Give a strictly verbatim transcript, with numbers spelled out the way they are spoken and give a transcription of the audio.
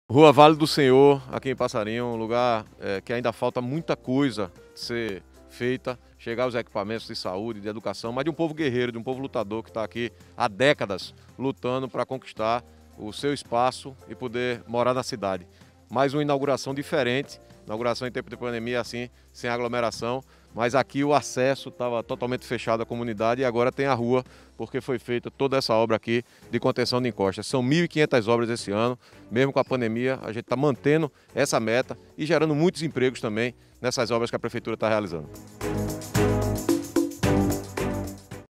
Rua Vale do Senhor, aqui em Passarinho, um lugar é, que ainda falta muita coisa de ser feita, chegar aos equipamentos de saúde, de educação, mas de um povo guerreiro, de um povo lutador que está aqui há décadas lutando para conquistar o seu espaço e poder morar na cidade. Mais uma inauguração diferente, inauguração em tempo de pandemia assim, sem aglomeração, mas aqui o acesso estava totalmente fechado à comunidade e agora tem a rua, porque foi feita toda essa obra aqui de contenção de encostas. São mil e quinhentas obras esse ano, mesmo com a pandemia, a gente está mantendo essa meta e gerando muitos empregos também nessas obras que a Prefeitura está realizando.